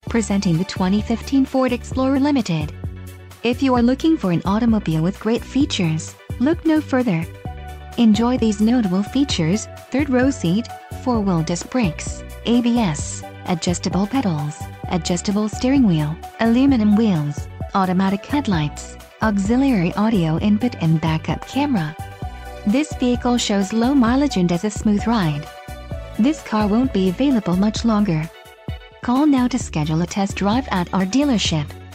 Presenting the 2015 Ford Explorer Limited. If you are looking for an automobile with great features, look no further. Enjoy these notable features: third-row seat, four-wheel disc brakes, ABS, adjustable pedals, adjustable steering wheel, aluminum wheels, automatic headlights, auxiliary audio input and backup camera. This vehicle shows low mileage and has a smooth ride. This car won't be available much longer. Call now to schedule a test drive at our dealership.